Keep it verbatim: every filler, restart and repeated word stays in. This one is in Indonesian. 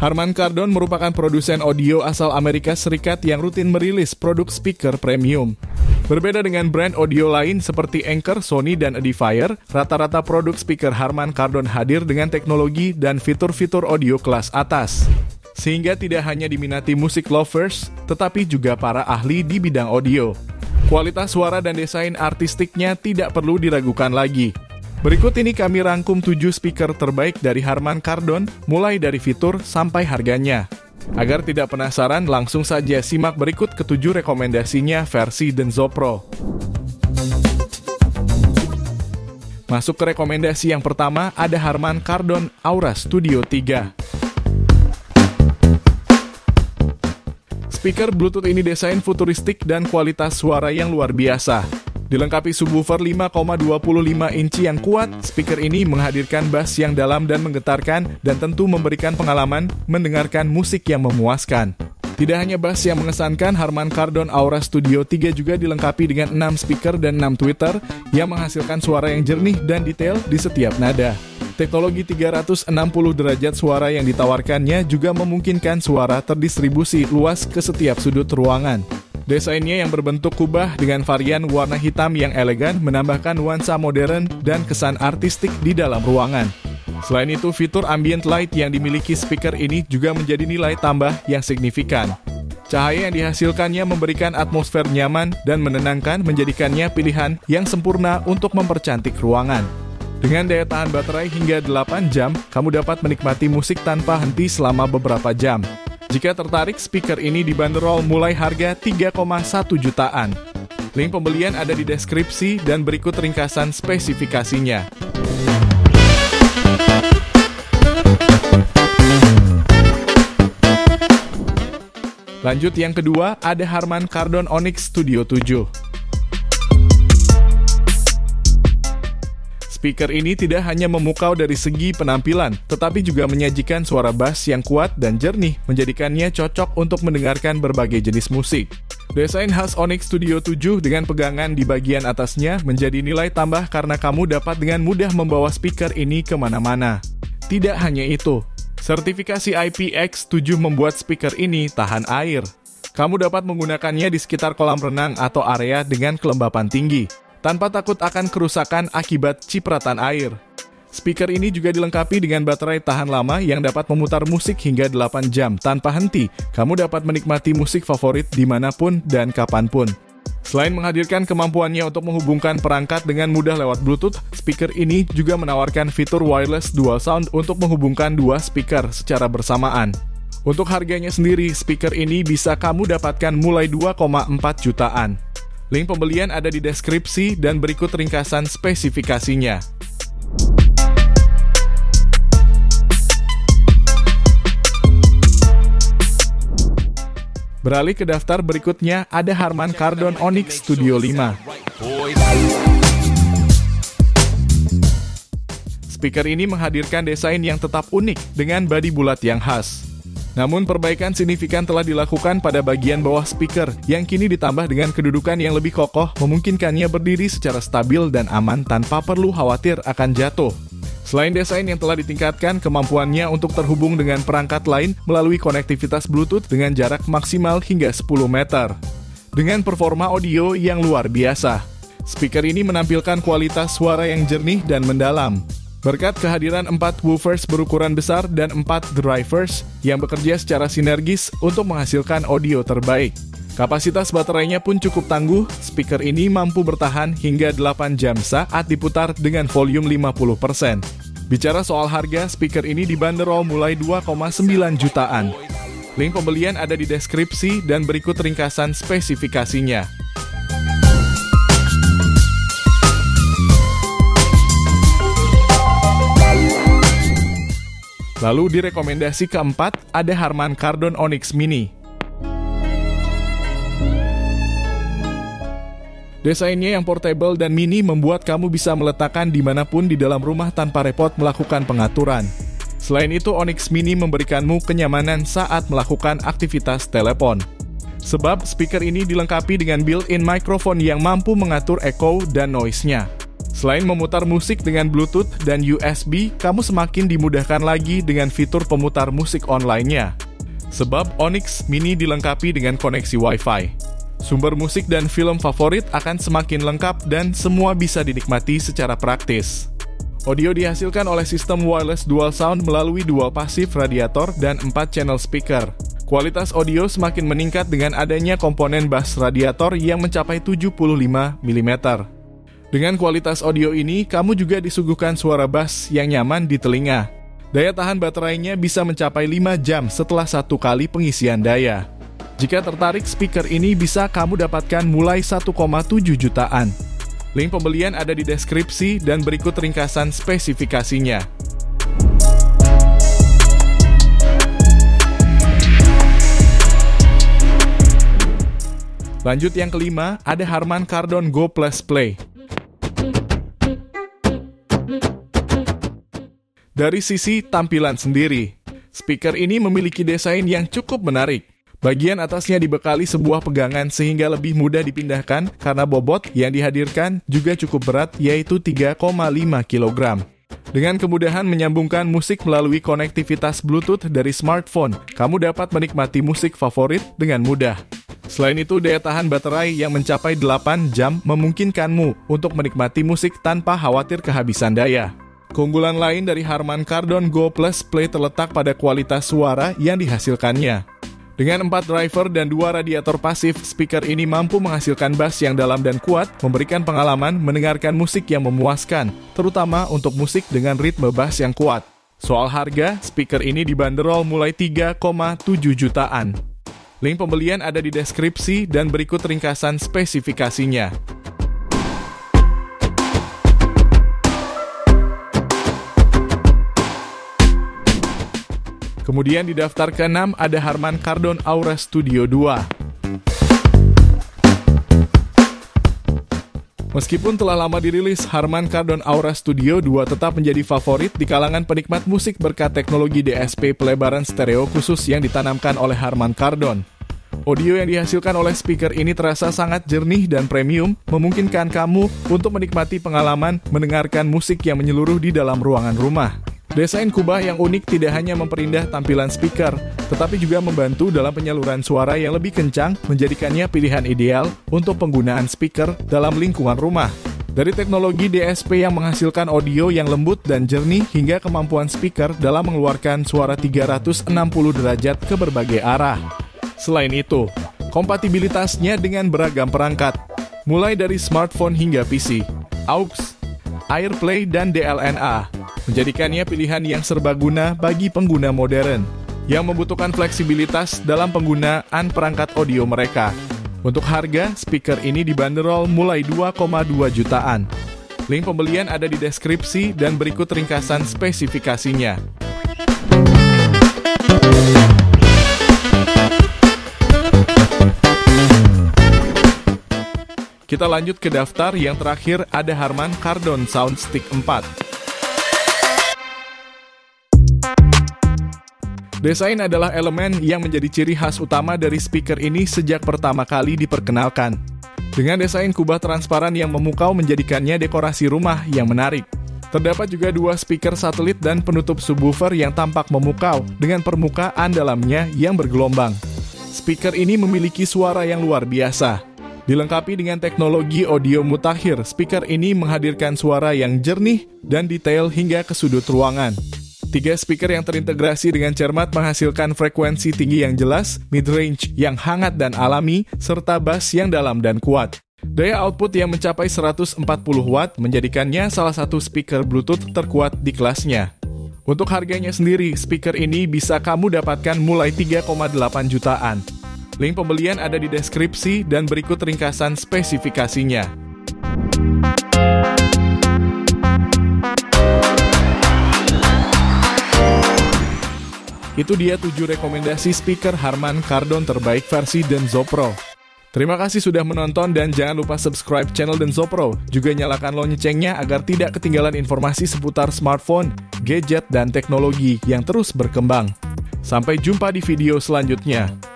Harman Kardon merupakan produsen audio asal Amerika Serikat yang rutin merilis produk speaker premium. Berbeda dengan brand audio lain seperti Anker, Sony, dan Edifier, rata-rata produk speaker Harman Kardon hadir dengan teknologi dan fitur-fitur audio kelas atas. Sehingga tidak hanya diminati musik lovers, tetapi juga para ahli di bidang audio. Kualitas suara dan desain artistiknya tidak perlu diragukan lagi. Berikut ini kami rangkum tujuh speaker terbaik dari Harman Kardon, mulai dari fitur sampai harganya. Agar tidak penasaran, langsung saja simak berikut ketujuh rekomendasinya versi Denso Pro. Masuk ke rekomendasi yang pertama, ada Harman Kardon Aura Studio tiga. Speaker Bluetooth ini desain futuristik dan kualitas suara yang luar biasa. Dilengkapi subwoofer lima koma dua lima inci yang kuat, speaker ini menghadirkan bass yang dalam dan menggetarkan dan tentu memberikan pengalaman mendengarkan musik yang memuaskan. Tidak hanya bass yang mengesankan, Harman Kardon Aura Studio tiga juga dilengkapi dengan enam speaker dan enam tweeter yang menghasilkan suara yang jernih dan detail di setiap nada. Teknologi tiga ratus enam puluh derajat suara yang ditawarkannya juga memungkinkan suara terdistribusi luas ke setiap sudut ruangan. Desainnya yang berbentuk kubah dengan varian warna hitam yang elegan menambahkan nuansa modern dan kesan artistik di dalam ruangan. Selain itu, fitur ambient light yang dimiliki speaker ini juga menjadi nilai tambah yang signifikan. Cahaya yang dihasilkannya memberikan atmosfer nyaman dan menenangkan, menjadikannya pilihan yang sempurna untuk mempercantik ruangan. Dengan daya tahan baterai hingga delapan jam, kamu dapat menikmati musik tanpa henti selama beberapa jam. Jika tertarik, speaker ini dibanderol mulai harga tiga koma satu jutaan. Link pembelian ada di deskripsi dan berikut ringkasan spesifikasinya. Lanjut yang kedua, ada Harman Kardon Onyx Studio tujuh. Speaker ini tidak hanya memukau dari segi penampilan, tetapi juga menyajikan suara bass yang kuat dan jernih, menjadikannya cocok untuk mendengarkan berbagai jenis musik. Desain khas Onyx Studio tujuh dengan pegangan di bagian atasnya menjadi nilai tambah karena kamu dapat dengan mudah membawa speaker ini kemana-mana. Tidak hanya itu, sertifikasi I P X tujuh membuat speaker ini tahan air. Kamu dapat menggunakannya di sekitar kolam renang atau area dengan kelembapan tinggi, tanpa takut akan kerusakan akibat cipratan air. Speaker ini juga dilengkapi dengan baterai tahan lama yang dapat memutar musik hingga delapan jam tanpa henti. Kamu dapat menikmati musik favorit dimanapun dan kapanpun. Selain menghadirkan kemampuannya untuk menghubungkan perangkat dengan mudah lewat Bluetooth, speaker ini juga menawarkan fitur wireless dual sound untuk menghubungkan dua speaker secara bersamaan. Untuk harganya sendiri, speaker ini bisa kamu dapatkan mulai dua koma empat jutaan. Link pembelian ada di deskripsi dan berikut ringkasan spesifikasinya. Beralih ke daftar berikutnya, ada Harman Kardon Onyx Studio lima. Speaker ini menghadirkan desain yang tetap unik dengan bodi bulat yang khas. Namun perbaikan signifikan telah dilakukan pada bagian bawah speaker yang kini ditambah dengan kedudukan yang lebih kokoh, memungkinkannya berdiri secara stabil dan aman tanpa perlu khawatir akan jatuh. Selain desain yang telah ditingkatkan, kemampuannya untuk terhubung dengan perangkat lain melalui konektivitas Bluetooth dengan jarak maksimal hingga sepuluh meter. Dengan performa audio yang luar biasa, speaker ini menampilkan kualitas suara yang jernih dan mendalam. Berkat kehadiran empat woofers berukuran besar dan empat drivers yang bekerja secara sinergis untuk menghasilkan audio terbaik. Kapasitas baterainya pun cukup tangguh, speaker ini mampu bertahan hingga delapan jam saat diputar dengan volume lima puluh persen. Bicara soal harga, speaker ini dibanderol mulai dua koma sembilan jutaan. Link pembelian ada di deskripsi dan berikut ringkasan spesifikasinya. Lalu di rekomendasi keempat, ada Harman Kardon Onyx Mini. Desainnya yang portable dan mini membuat kamu bisa meletakkan dimanapun di dalam rumah tanpa repot melakukan pengaturan. Selain itu, Onyx Mini memberikanmu kenyamanan saat melakukan aktivitas telepon. Sebab speaker ini dilengkapi dengan built-in microphone yang mampu mengatur echo dan noise-nya. Selain memutar musik dengan Bluetooth dan U S B, kamu semakin dimudahkan lagi dengan fitur pemutar musik online-nya. Sebab Onyx Mini dilengkapi dengan koneksi Wi-Fi. Sumber musik dan film favorit akan semakin lengkap dan semua bisa dinikmati secara praktis. Audio dihasilkan oleh sistem wireless dual sound melalui dual pasif radiator dan empat channel speaker. Kualitas audio semakin meningkat dengan adanya komponen bass radiator yang mencapai tujuh puluh lima milimeter. Dengan kualitas audio ini, kamu juga disuguhkan suara bass yang nyaman di telinga. Daya tahan baterainya bisa mencapai lima jam setelah satu kali pengisian daya. Jika tertarik, speaker ini bisa kamu dapatkan mulai satu koma tujuh jutaan. Link pembelian ada di deskripsi dan berikut ringkasan spesifikasinya. Lanjut yang kelima, ada Harman Kardon Go Plus Play. Dari sisi tampilan sendiri, speaker ini memiliki desain yang cukup menarik. Bagian atasnya dibekali sebuah pegangan sehingga lebih mudah dipindahkan karena bobot yang dihadirkan juga cukup berat, yaitu tiga koma lima kilogram. Dengan kemudahan menyambungkan musik melalui konektivitas Bluetooth dari smartphone, kamu dapat menikmati musik favorit dengan mudah. Selain itu, daya tahan baterai yang mencapai delapan jam memungkinkanmu untuk menikmati musik tanpa khawatir kehabisan daya. Keunggulan lain dari Harman Kardon Go Plus Play terletak pada kualitas suara yang dihasilkannya. Dengan empat driver dan dua radiator pasif, speaker ini mampu menghasilkan bass yang dalam dan kuat, memberikan pengalaman mendengarkan musik yang memuaskan, terutama untuk musik dengan ritme bass yang kuat. Soal harga, speaker ini dibanderol mulai tiga koma tujuh jutaan. Link pembelian ada di deskripsi dan berikut ringkasan spesifikasinya. Kemudian di daftar keenam ada Harman Kardon Aura Studio dua. Meskipun telah lama dirilis, Harman Kardon Aura Studio dua tetap menjadi favorit di kalangan penikmat musik berkat teknologi D S P pelebaran stereo khusus yang ditanamkan oleh Harman Kardon. Audio yang dihasilkan oleh speaker ini terasa sangat jernih dan premium, memungkinkan kamu untuk menikmati pengalaman mendengarkan musik yang menyeluruh di dalam ruangan rumah. Desain kubah yang unik tidak hanya memperindah tampilan speaker, tetapi juga membantu dalam penyaluran suara yang lebih kencang, menjadikannya pilihan ideal untuk penggunaan speaker dalam lingkungan rumah. Dari teknologi D S P yang menghasilkan audio yang lembut dan jernih hingga kemampuan speaker dalam mengeluarkan suara tiga ratus enam puluh derajat ke berbagai arah. Selain itu, kompatibilitasnya dengan beragam perangkat, mulai dari smartphone hingga P C, aux, AirPlay, dan D L N A, menjadikannya pilihan yang serbaguna bagi pengguna modern yang membutuhkan fleksibilitas dalam penggunaan perangkat audio mereka. Untuk harga, speaker ini dibanderol mulai dua koma dua jutaan. Link pembelian ada di deskripsi dan berikut ringkasan spesifikasinya. Kita lanjut ke daftar yang terakhir, ada Harman Kardon Soundstick empat. Desain adalah elemen yang menjadi ciri khas utama dari speaker ini sejak pertama kali diperkenalkan. Dengan desain kubah transparan yang memukau menjadikannya dekorasi rumah yang menarik. Terdapat juga dua speaker satelit dan penutup subwoofer yang tampak memukau dengan permukaan dalamnya yang bergelombang. Speaker ini memiliki suara yang luar biasa. Dilengkapi dengan teknologi audio mutakhir, speaker ini menghadirkan suara yang jernih dan detail hingga ke sudut ruangan. Tiga speaker yang terintegrasi dengan cermat menghasilkan frekuensi tinggi yang jelas, mid-range yang hangat dan alami, serta bass yang dalam dan kuat. Daya output yang mencapai seratus empat puluh watt menjadikannya salah satu speaker Bluetooth terkuat di kelasnya. Untuk harganya sendiri, speaker ini bisa kamu dapatkan mulai tiga koma delapan jutaan. Link pembelian ada di deskripsi dan berikut ringkasan spesifikasinya. Itu dia tujuh rekomendasi speaker Harman Kardon terbaik versi Denso Pro. Terima kasih sudah menonton dan jangan lupa subscribe channel Denso Pro. Juga nyalakan loncengnya agar tidak ketinggalan informasi seputar smartphone, gadget, dan teknologi yang terus berkembang. Sampai jumpa di video selanjutnya.